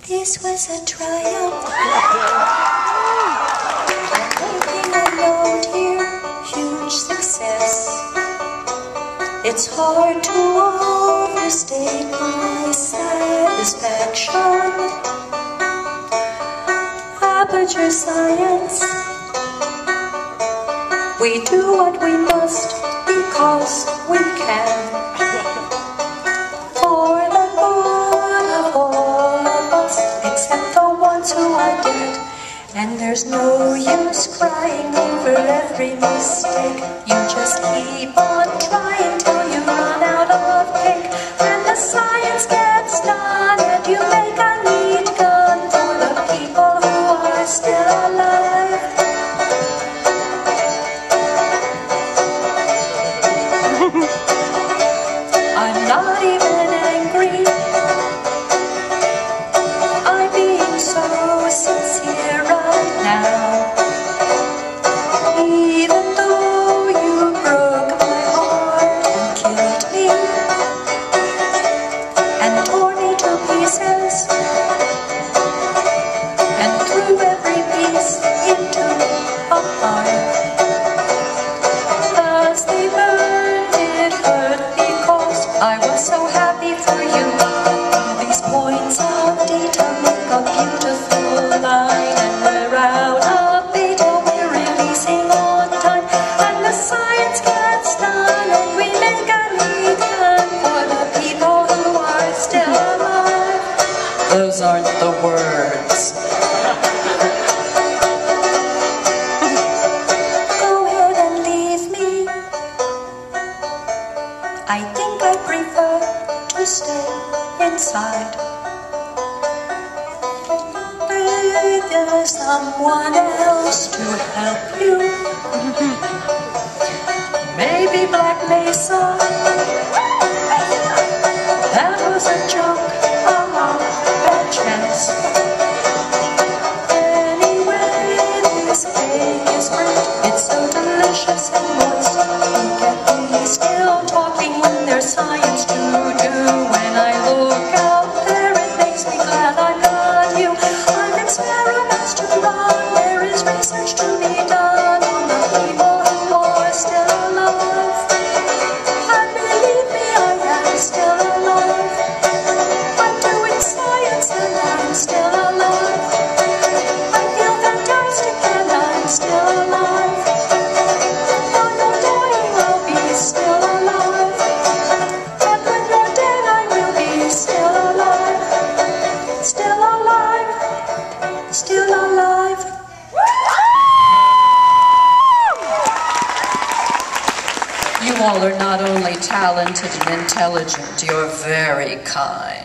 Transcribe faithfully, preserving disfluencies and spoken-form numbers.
This was a triumph. I'm making a note here, huge success. It's hard to overstate my satisfaction. Aperture Science. We do what we must because we can. For the good of all of us, except the ones who are dead. And there's no use crying over every mistake. You just keep on trying till you run out of cake. And the science gets done and you make a neat gun for the people who are still alive. I'm not even angry. I'm being so sincere right now. Even though you broke my heart and killed me and tore me to pieces and threw every piece into a fire. As they burned, it hurt because I was so happy for you. These points of data make a beautiful line, and we're out of beta, we're releasing on time, and the science gets done, and we make a neat gun for the people who are still alive. Those aren't the words. Go ahead and leave me. I think I prefer to stay inside. There's someone else to help you. Maybe Black Mesa. That was a joke. Ah, bad chance. Anyway, this cake is great. It's so delicious and moist. Look at me still talking when there's science to do. When I look out there, it makes me glad I got you. I'm experiments to run. There is research to be done on the people who are still alive. And believe me, I am still alive. I'm doing science and I'm still alive. I feel fantastic and I'm still alive. While you're dying, I'll be still alive. And when you're dead, I will be still alive. Still alive. Still alive. You all are not only talented and intelligent, you're very kind.